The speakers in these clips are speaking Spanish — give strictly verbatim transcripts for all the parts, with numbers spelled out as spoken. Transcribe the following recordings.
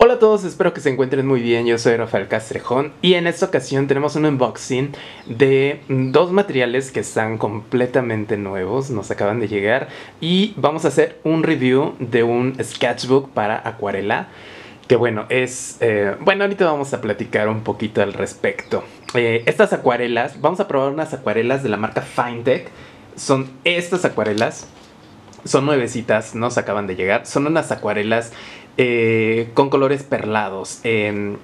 Hola a todos, espero que se encuentren muy bien. Yo soy Rafael Castrejón y en esta ocasión tenemos un unboxing de dos materiales que están completamente nuevos, nos acaban de llegar, y vamos a hacer un review de un sketchbook para acuarela que bueno, es... Eh, bueno, ahorita vamos a platicar un poquito al respecto. Eh, estas acuarelas, vamos a probar unas acuarelas de la marca Finetec. Son estas acuarelas, son nuevecitas, nos acaban de llegar. Son unas acuarelas eh, con colores perlados. Eh,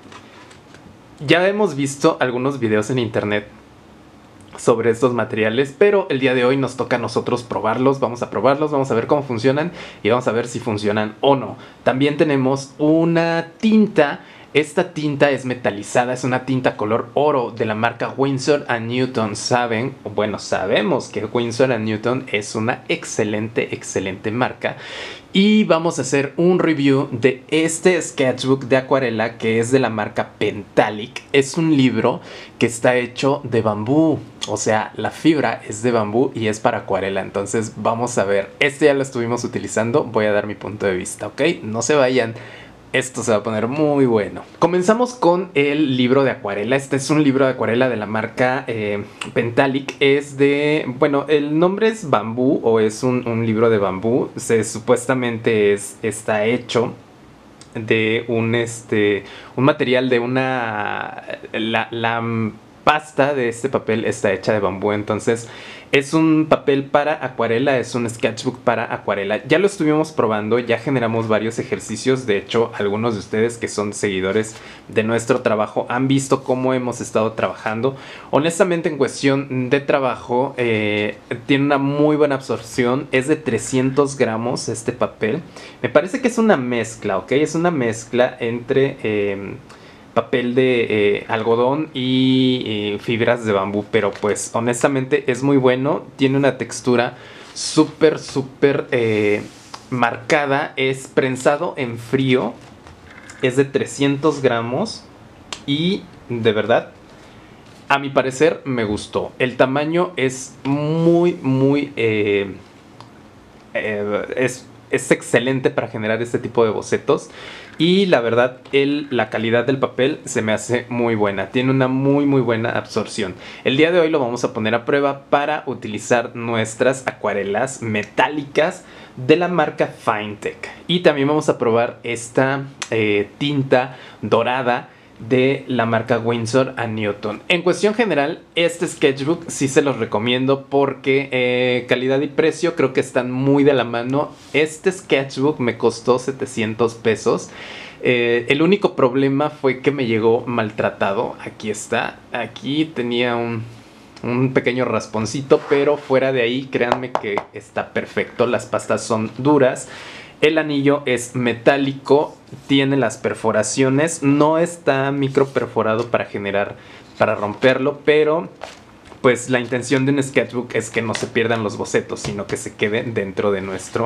ya hemos visto algunos videos en internet sobre estos materiales, pero el día de hoy nos toca a nosotros probarlos. Vamos a probarlos, vamos a ver cómo funcionan y vamos a ver si funcionan o no. También tenemos una tinta. Esta tinta es metalizada, es una tinta color oro de la marca Winsor and Newton. Saben, bueno, sabemos que Winsor and Newton es una excelente, excelente marca. Y vamos a hacer un review de este sketchbook de acuarela que es de la marca Pentalic. Es un libro que está hecho de bambú, o sea, la fibra es de bambú y es para acuarela. Entonces vamos a ver, este ya lo estuvimos utilizando, voy a dar mi punto de vista, ¿ok? No se vayan. Esto se va a poner muy bueno. Comenzamos con el libro de acuarela. Este es un libro de acuarela de la marca eh, Pentalic. Es de... Bueno, el nombre es bambú o es un, un libro de bambú. Se, supuestamente es, está hecho de un, este, un material de una... La, la pasta de este papel está hecha de bambú. Entonces es un papel para acuarela, es un sketchbook para acuarela. Ya lo estuvimos probando, ya generamos varios ejercicios. De hecho, algunos de ustedes que son seguidores de nuestro trabajo han visto cómo hemos estado trabajando. Honestamente, en cuestión de trabajo, eh, tiene una muy buena absorción. Es de trescientos gramos este papel. Me parece que es una mezcla, ¿ok? Es una mezcla entre... Eh, papel de eh, algodón y eh, fibras de bambú, pero pues honestamente es muy bueno. Tiene una textura súper súper eh, marcada. Es prensado en frío, es de trescientos gramos y de verdad, a mi parecer, me gustó. El tamaño es muy muy eh, eh, es Es excelente para generar este tipo de bocetos. Y la verdad, el, la calidad del papel se me hace muy buena. Tiene una muy muy buena absorción. El día de hoy lo vamos a poner a prueba para utilizar nuestras acuarelas metálicas de la marca Finetec. Y también vamos a probar esta eh, tinta dorada de la marca Winsor and Newton. En cuestión general, este sketchbook sí se los recomiendo porque eh, calidad y precio creo que están muy de la mano. Este sketchbook me costó setecientos pesos. Eh, el único problema fue que me llegó maltratado. Aquí está. Aquí tenía un, un pequeño rasponcito, pero fuera de ahí, créanme que está perfecto. Las pastas son duras. El anillo es metálico, tiene las perforaciones, no está micro perforado para generar, para romperlo, pero pues la intención de un sketchbook es que no se pierdan los bocetos, sino que se queden dentro de nuestro,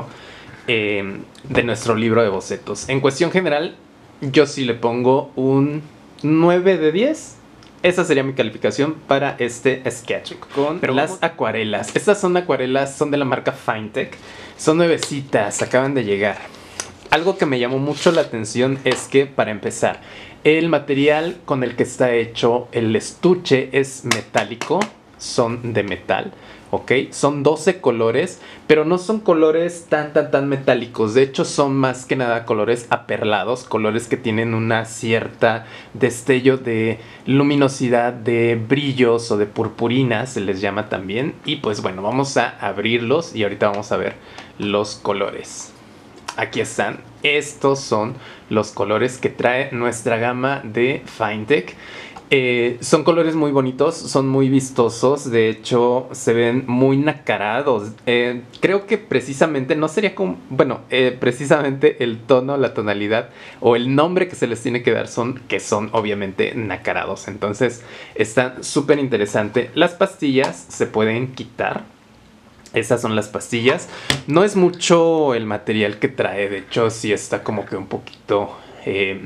eh, de nuestro libro de bocetos. En cuestión general, yo sí le pongo un nueve de diez. Esa sería mi calificación para este sketchbook. Con Pero las acuarelas. Estas son acuarelas, son de la marca Finetec. Son nuevecitas, acaban de llegar. Algo que me llamó mucho la atención es que, para empezar, el material con el que está hecho el estuche es metálico. Son de metal, ¿ok? Son doce colores, pero no son colores tan, tan, tan metálicos. De hecho, son más que nada colores aperlados, colores que tienen una cierta destello de luminosidad, de brillos o de purpurina, se les llama también. Y pues bueno, vamos a abrirlos y ahorita vamos a ver los colores. Aquí están. Estos son los colores que trae nuestra gama de Finetec. Eh, son colores muy bonitos, son muy vistosos, de hecho se ven muy nacarados. Eh, creo que precisamente no sería como, bueno, eh, precisamente el tono, la tonalidad o el nombre que se les tiene que dar son que son obviamente nacarados. Entonces están súper interesante. Las pastillas se pueden quitar. Estas son las pastillas. No es mucho el material que trae, de hecho sí está como que un poquito eh,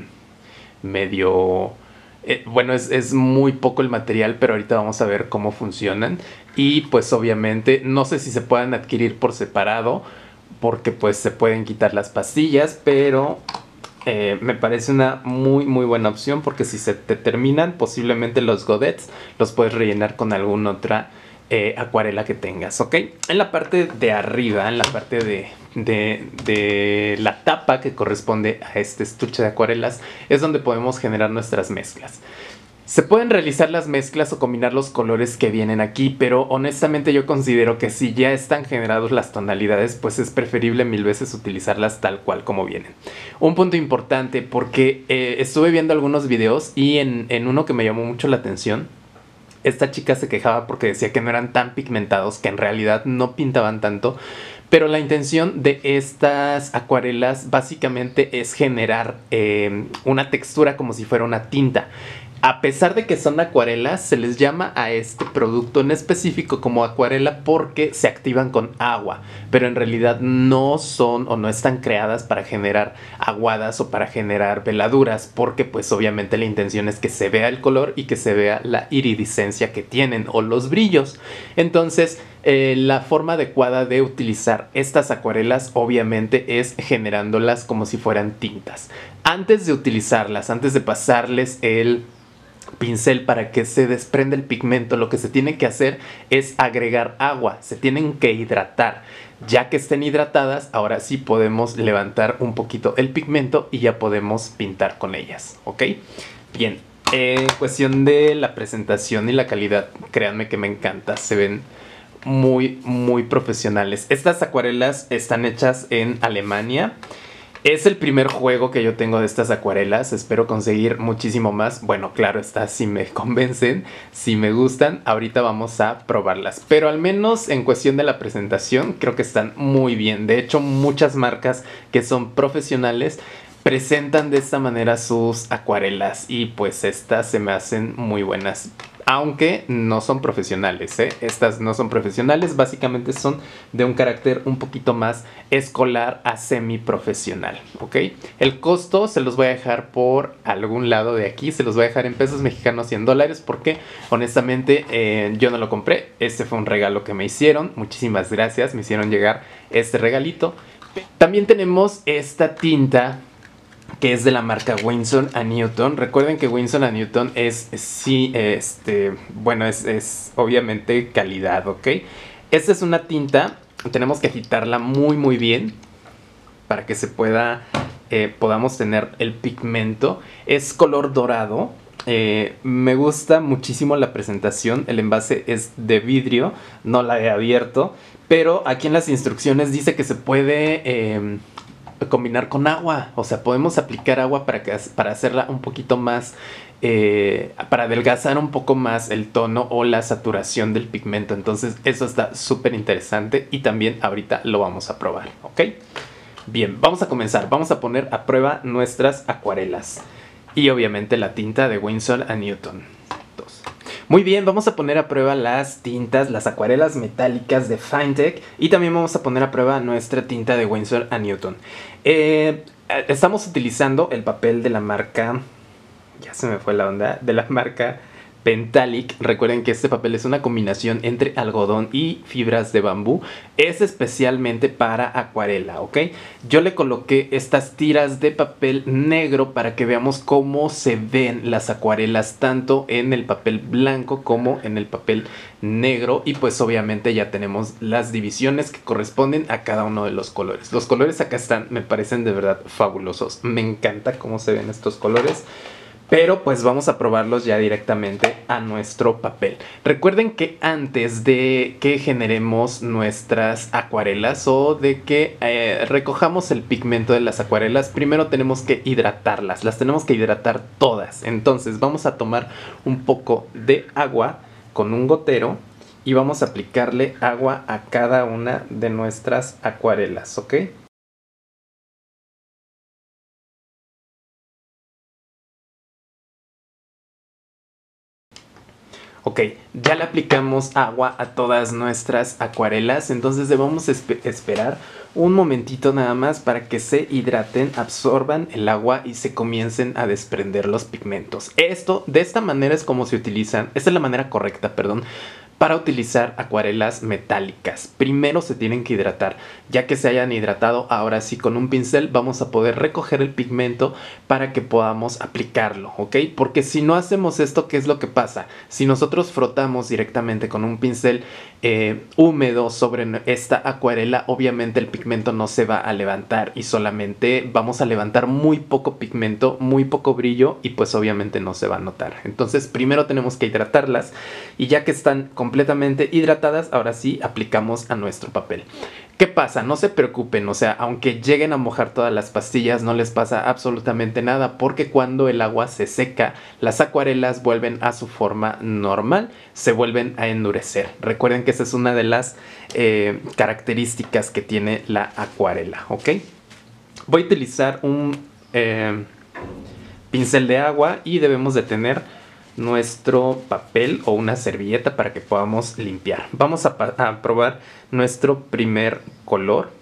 medio... Eh, bueno, es, es muy poco el material, pero ahorita vamos a ver cómo funcionan. Y pues obviamente no sé si se puedan adquirir por separado, porque pues se pueden quitar las pastillas, pero eh, me parece una muy muy buena opción porque si se te terminan posiblemente los godets los puedes rellenar con alguna otra eh, acuarela que tengas, ¿ok? En la parte de arriba, en la parte de, de, de la tapa que corresponde a este estuche de acuarelas es donde podemos generar nuestras mezclas. Se pueden realizar las mezclas o combinar los colores que vienen aquí, pero honestamente yo considero que si ya están generados las tonalidades, pues es preferible mil veces utilizarlas tal cual como vienen. Un punto importante porque eh, estuve viendo algunos videos y en, en uno que me llamó mucho la atención, esta chica se quejaba porque decía que no eran tan pigmentados, que en realidad no pintaban tanto, pero la intención de estas acuarelas básicamente es generar eh, una textura como si fuera una tinta. A pesar de que son acuarelas, se les llama a este producto en específico como acuarela porque se activan con agua, pero en realidad no son o no están creadas para generar aguadas o para generar veladuras, porque pues obviamente la intención es que se vea el color y que se vea la iridiscencia que tienen o los brillos. Entonces, eh, la forma adecuada de utilizar estas acuarelas obviamente es generándolas como si fueran tintas. Antes de utilizarlas, antes de pasarles el pincel para que se desprenda el pigmento, lo que se tiene que hacer es agregar agua, se tienen que hidratar. Ya que estén hidratadas, ahora sí podemos levantar un poquito el pigmento y ya podemos pintar con ellas, ¿ok? Bien, en cuestión de la presentación y la calidad, créanme que me encanta, se ven muy muy profesionales. Estas acuarelas están hechas en Alemania. Es el primer juego que yo tengo de estas acuarelas, espero conseguir muchísimo más. Bueno, claro está, si me convencen, si me gustan, ahorita vamos a probarlas. Pero al menos en cuestión de la presentación, creo que están muy bien. De hecho, muchas marcas que son profesionales presentan de esta manera sus acuarelas y pues estas se me hacen muy buenas. Aunque no son profesionales, ¿eh? Estas no son profesionales, básicamente son de un carácter un poquito más escolar a semiprofesional, ¿ok? El costo se los voy a dejar por algún lado de aquí, se los voy a dejar en pesos mexicanos y en dólares porque honestamente eh, yo no lo compré, este fue un regalo que me hicieron, muchísimas gracias, me hicieron llegar este regalito. También tenemos esta tinta que es de la marca Winsor and Newton. Recuerden que Winsor and Newton es, sí, este, bueno, es, es obviamente calidad, ¿ok? Esta es una tinta, tenemos que agitarla muy muy bien para que se pueda, eh, podamos tener el pigmento. Es color dorado. Eh, me gusta muchísimo la presentación, el envase es de vidrio, no la he abierto, pero aquí en las instrucciones dice que se puede eh, combinar con agua, o sea, podemos aplicar agua para, que, para hacerla un poquito más, eh, para adelgazar un poco más el tono o la saturación del pigmento. Entonces eso está súper interesante y también ahorita lo vamos a probar, ¿ok? Bien, vamos a comenzar, vamos a poner a prueba nuestras acuarelas y obviamente la tinta de Winsor and Newton. Muy bien, vamos a poner a prueba las tintas, las acuarelas metálicas de Finetec y también vamos a poner a prueba nuestra tinta de Winsor and Newton. Eh, estamos utilizando el papel de la marca, ya se me fue la onda, de la marca Pentalic. Recuerden que este papel es una combinación entre algodón y fibras de bambú. Es especialmente para acuarela, ¿ok? Yo le coloqué estas tiras de papel negro para que veamos cómo se ven las acuarelas tanto en el papel blanco como en el papel negro. Y pues obviamente ya tenemos las divisiones que corresponden a cada uno de los colores. Los colores acá están, me parecen de verdad fabulosos. Me encanta cómo se ven estos colores. Pero pues vamos a probarlos ya directamente a nuestro papel. Recuerden que antes de que generemos nuestras acuarelas o de que eh, recojamos el pigmento de las acuarelas, primero tenemos que hidratarlas. Las tenemos que hidratar todas. Entonces vamos a tomar un poco de agua con un gotero y vamos a aplicarle agua a cada una de nuestras acuarelas, ¿ok? Ok, ya le aplicamos agua a todas nuestras acuarelas, entonces debemos esp- esperar un momentito nada más para que se hidraten, absorban el agua y se comiencen a desprender los pigmentos. Esto, de esta manera es como se utilizan, esta es la manera correcta, perdón, para utilizar acuarelas metálicas. Primero se tienen que hidratar. Ya que se hayan hidratado, ahora sí con un pincel vamos a poder recoger el pigmento para que podamos aplicarlo, ¿ok? Porque si no hacemos esto, ¿qué es lo que pasa? Si nosotros frotamos directamente con un pincel eh, húmedo sobre esta acuarela, obviamente el pigmento no se va a levantar y solamente vamos a levantar muy poco pigmento, muy poco brillo y pues obviamente no se va a notar. Entonces primero tenemos que hidratarlas y ya que están completamente hidratadas, ahora sí aplicamos a nuestro papel. ¿Qué pasa? No se preocupen, o sea, aunque lleguen a mojar todas las pastillas, no les pasa absolutamente nada, porque cuando el agua se seca, las acuarelas vuelven a su forma normal, se vuelven a endurecer. Recuerden que esa es una de las eh, características que tiene la acuarela, ¿ok? Voy a utilizar un eh, pincel de agua y debemos de tener nuestro papel o una servilleta para que podamos limpiar. Vamos a, a probar nuestro primer color.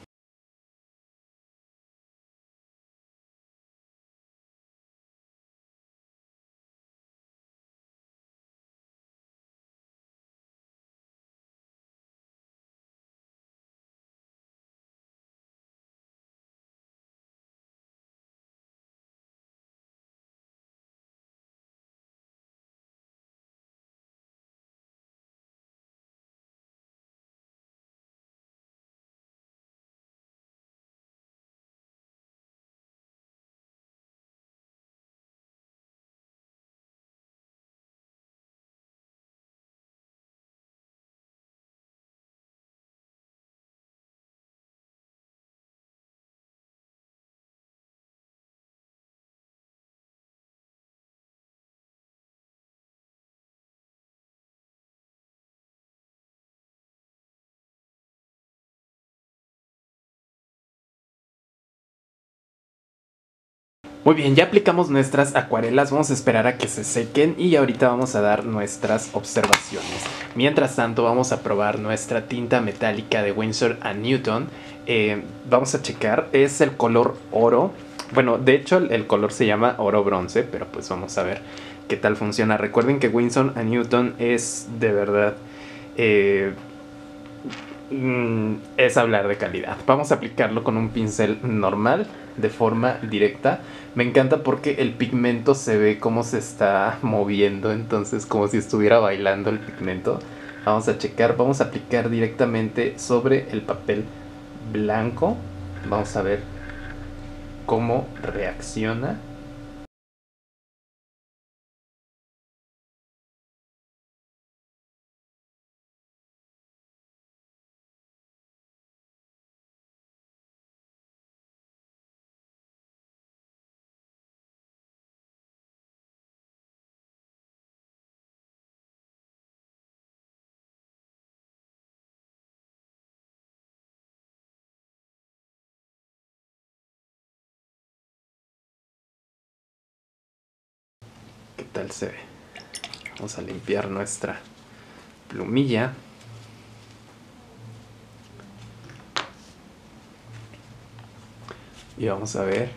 Muy bien, ya aplicamos nuestras acuarelas, vamos a esperar a que se sequen y ahorita vamos a dar nuestras observaciones. Mientras tanto vamos a probar nuestra tinta metálica de Winsor and Newton. Eh, vamos a checar, es el color oro. Bueno, de hecho el, el color se llama oro bronce, pero pues vamos a ver qué tal funciona. Recuerden que Winsor and Newton es de verdad... Eh, es hablar de calidad. Vamos a aplicarlo con un pincel normal de forma directa. Me encanta porque el pigmento se ve como se está moviendo, entonces como si estuviera bailando el pigmento. Vamos a checar, vamos a aplicar directamente sobre el papel blanco. Vamos a ver cómo reacciona. ¿Qué tal se ve? Vamos a limpiar nuestra plumilla. Y vamos a ver.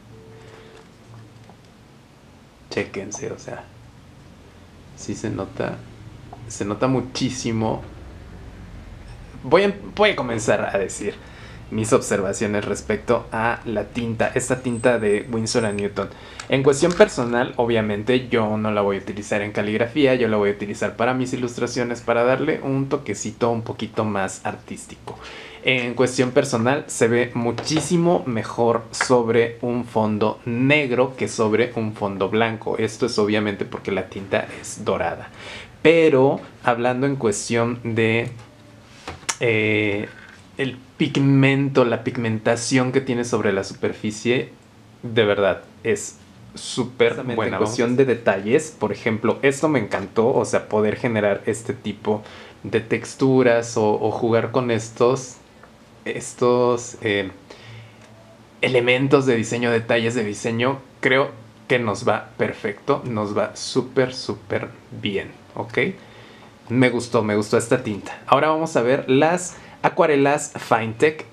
Chéquense, o sea, sí se nota, se nota muchísimo. Voy a, voy a comenzar a decir mis observaciones respecto a la tinta, esta tinta de Winsor and Newton. En cuestión personal, obviamente yo no la voy a utilizar en caligrafía, yo la voy a utilizar para mis ilustraciones, para darle un toquecito un poquito más artístico. En cuestión personal, se ve muchísimo mejor sobre un fondo negro que sobre un fondo blanco. Esto es obviamente porque la tinta es dorada. Pero hablando en cuestión de eh, el pigmento, la pigmentación que tiene sobre la superficie, de verdad es súper buena. En cuestión de detalles, por ejemplo, esto me encantó, o sea, poder generar este tipo de texturas o, o jugar con estos estos eh, elementos de diseño, detalles de diseño, creo que nos va perfecto, nos va súper súper bien, ¿ok? Me gustó, me gustó esta tinta. Ahora vamos a ver las acuarelas Finetec.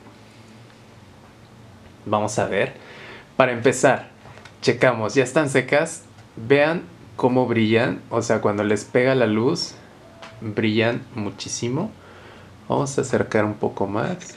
Vamos a ver. Para empezar, checamos, ya están secas. Vean cómo brillan, o sea, cuando les pega la luz, brillan muchísimo. Vamos a acercar un poco más.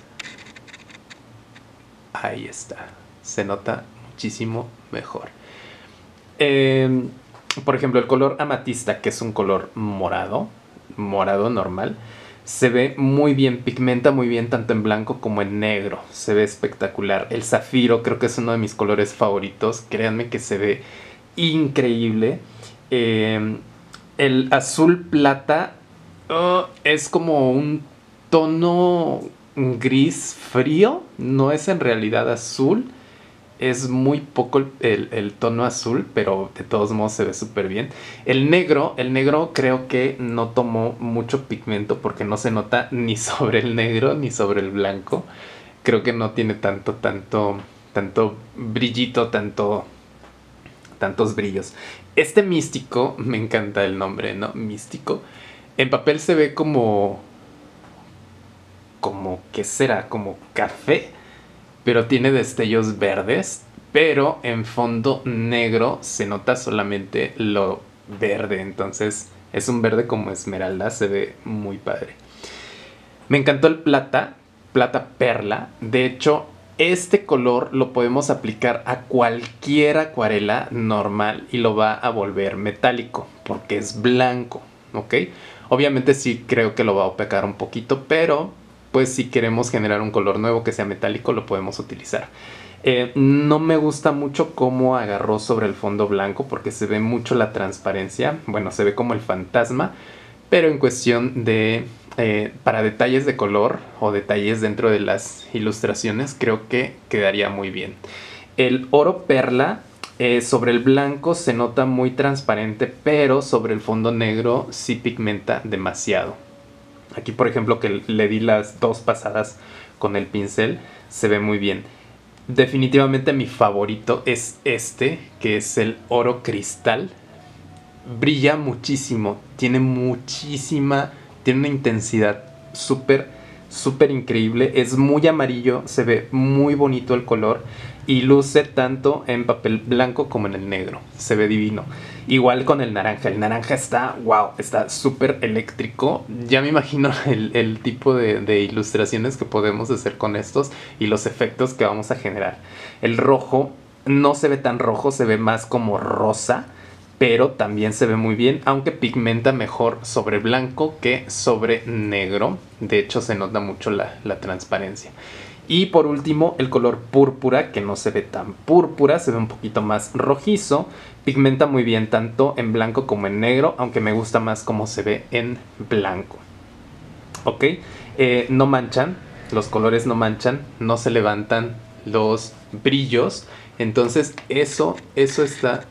Ahí está. Se nota muchísimo mejor. Eh, por ejemplo, el color amatista, que es un color morado, morado normal, se ve muy bien, pigmenta muy bien tanto en blanco como en negro. Se ve espectacular. El zafiro creo que es uno de mis colores favoritos. Créanme que se ve increíble. Eh, el azul plata uh, es como un tono gris frío. No es en realidad azul. Es muy poco el, el, el tono azul, pero de todos modos se ve súper bien. El negro, el negro creo que no tomó mucho pigmento porque no se nota ni sobre el negro ni sobre el blanco. Creo que no tiene tanto, tanto, tanto brillito, tanto, tantos brillos. Este místico, me encanta el nombre, ¿no? Místico. En papel se ve como, como, ¿qué será? Como café. Pero tiene destellos verdes, pero en fondo negro se nota solamente lo verde. Entonces es un verde como esmeralda, se ve muy padre. Me encantó el plata, plata perla. De hecho, este color lo podemos aplicar a cualquier acuarela normal y lo va a volver metálico, porque es blanco, ¿ok? Obviamente sí creo que lo va a opacar un poquito, pero pues si queremos generar un color nuevo que sea metálico, lo podemos utilizar. Eh, no me gusta mucho cómo agarró sobre el fondo blanco porque se ve mucho la transparencia. Bueno, se ve como el fantasma, pero en cuestión de... Eh, para detalles de color o detalles dentro de las ilustraciones, creo que quedaría muy bien. El oro perla eh, sobre el blanco se nota muy transparente, pero sobre el fondo negro sí pigmenta demasiado. Aquí, por ejemplo, que le di las dos pasadas con el pincel, se ve muy bien. Definitivamente mi favorito es este, que es el oro cristal. Brilla muchísimo, tiene muchísima, tiene una intensidad súper, súper increíble. Es muy amarillo, se ve muy bonito el color y luce tanto en papel blanco como en el negro. Se ve divino. Igual con el naranja. El naranja está, wow, está súper eléctrico. Ya me imagino el, el tipo de, de ilustraciones que podemos hacer con estos y los efectos que vamos a generar. El rojo no se ve tan rojo, se ve más como rosa, pero también se ve muy bien, aunque pigmenta mejor sobre blanco que sobre negro. De hecho, se nota mucho la, la transparencia. Y por último, el color púrpura, que no se ve tan púrpura, se ve un poquito más rojizo. Pigmenta muy bien tanto en blanco como en negro, aunque me gusta más cómo se ve en blanco. ¿Ok? Eh, no manchan, los colores no manchan, no se levantan los brillos. Entonces eso, eso está...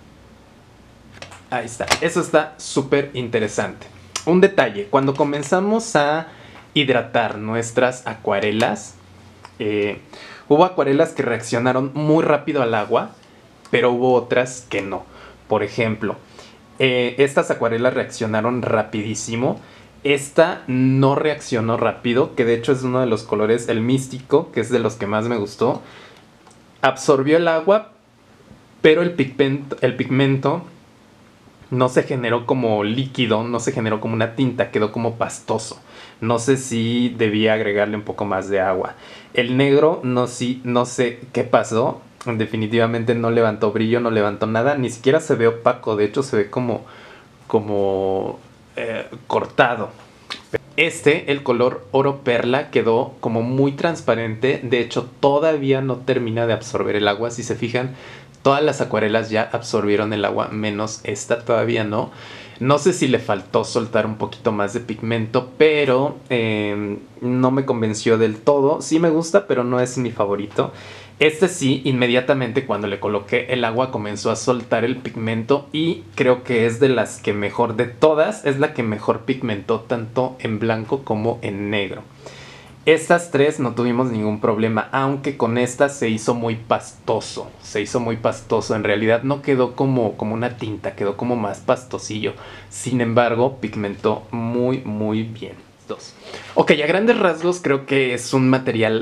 Ahí está, eso está súper interesante. Un detalle, cuando comenzamos a hidratar nuestras acuarelas, eh, hubo acuarelas que reaccionaron muy rápido al agua, pero hubo otras que no. Por ejemplo, eh, estas acuarelas reaccionaron rapidísimo. Esta no reaccionó rápido, que de hecho es uno de los colores, el místico, que es de los que más me gustó. Absorbió el agua, pero el pigmento, el pigmento no se generó como líquido, no se generó como una tinta, quedó como pastoso. No sé si debía agregarle un poco más de agua. El negro no, sí, no sé qué pasó. Definitivamente no levantó brillo, no levantó nada. Ni siquiera se ve opaco, de hecho se ve como, como eh, cortado. Este, el color oro perla, quedó como muy transparente. De hecho todavía no termina de absorber el agua. Si se fijan, todas las acuarelas ya absorbieron el agua, menos esta todavía no. No sé si le faltó soltar un poquito más de pigmento, pero eh, no me convenció del todo. Sí me gusta, pero no es mi favorito. Este sí, inmediatamente cuando le coloqué el agua comenzó a soltar el pigmento y creo que es de las que mejor, de todas, es la que mejor pigmentó tanto en blanco como en negro. Estas tres no tuvimos ningún problema, aunque con esta se hizo muy pastoso, se hizo muy pastoso, en realidad no quedó como, como una tinta, quedó como más pastosillo, sin embargo pigmentó muy muy bien. Dos. Ok, a grandes rasgos creo que es un material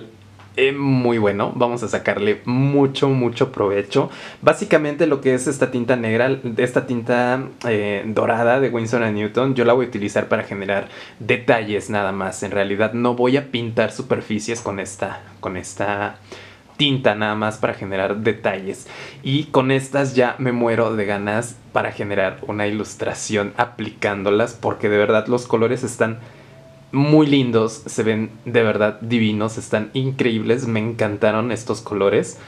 eh, muy bueno. Vamos a sacarle mucho, mucho provecho. Básicamente lo que es esta tinta negra, esta tinta eh, dorada de Winsor and Newton, yo la voy a utilizar para generar detalles nada más. En realidad no voy a pintar superficies con esta, con esta tinta nada más para generar detalles. Y con estas ya me muero de ganas para generar una ilustración aplicándolas, porque de verdad los colores están muy lindos, se ven de verdad divinos, están increíbles, me encantaron estos colores.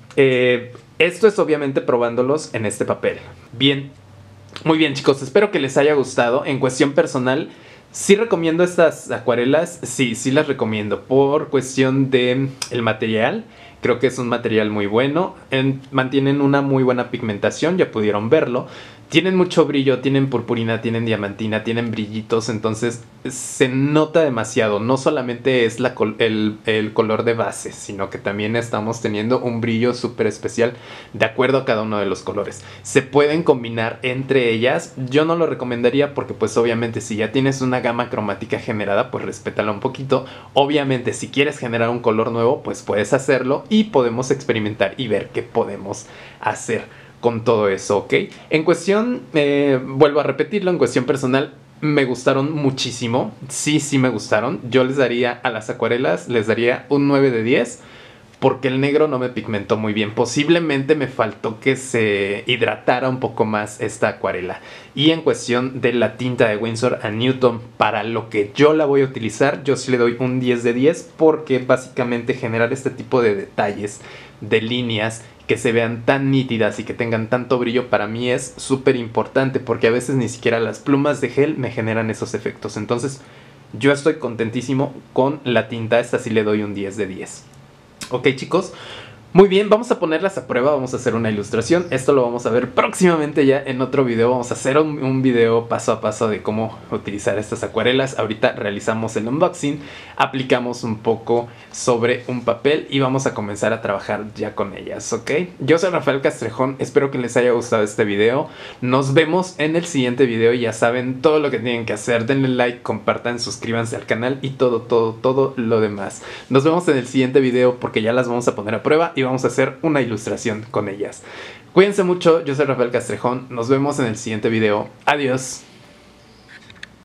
Eh, esto es obviamente probándolos en este papel. Bien, muy bien chicos, espero que les haya gustado. En cuestión personal, sí recomiendo estas acuarelas, sí, sí las recomiendo por cuestión de el material. Creo que es un material muy bueno, en, mantienen una muy buena pigmentación, ya pudieron verlo. Tienen mucho brillo, tienen purpurina, tienen diamantina, tienen brillitos, entonces se nota demasiado. No solamente es la col el, el color de base, sino que también estamos teniendo un brillo súper especial de acuerdo a cada uno de los colores. Se pueden combinar entre ellas. Yo no lo recomendaría porque pues obviamente si ya tienes una gama cromática generada, pues respétala un poquito. Obviamente si quieres generar un color nuevo, pues puedes hacerlo y podemos experimentar y ver qué podemos hacer con todo eso, ¿ok? En cuestión, eh, vuelvo a repetirlo, en cuestión personal, me gustaron muchísimo. Sí, sí me gustaron. Yo les daría a las acuarelas, les daría un nueve de diez, porque el negro no me pigmentó muy bien. Posiblemente me faltó que se hidratara un poco más esta acuarela. Y en cuestión de la tinta de Winsor and Newton, para lo que yo la voy a utilizar, yo sí le doy un diez de diez, porque básicamente generar este tipo de detalles, de líneas que se vean tan nítidas y que tengan tanto brillo, para mí es súper importante, porque a veces ni siquiera las plumas de gel me generan esos efectos. Entonces yo estoy contentísimo con la tinta, esta sí le doy un diez de diez. Ok chicos, muy bien, vamos a ponerlas a prueba, vamos a hacer una ilustración. Esto lo vamos a ver próximamente ya en otro video. Vamos a hacer un, un video paso a paso de cómo utilizar estas acuarelas. Ahorita realizamos el unboxing, aplicamos un poco sobre un papel y vamos a comenzar a trabajar ya con ellas, ¿ok? Yo soy Rafael Castrejón, espero que les haya gustado este video. Nos vemos en el siguiente video y ya saben todo lo que tienen que hacer. Denle like, compartan, suscríbanse al canal y todo, todo, todo lo demás. Nos vemos en el siguiente video porque ya las vamos a poner a prueba y vamos a hacer una ilustración con ellas. Cuídense mucho, yo soy Rafael Castrejón, nos vemos en el siguiente video. Adiós.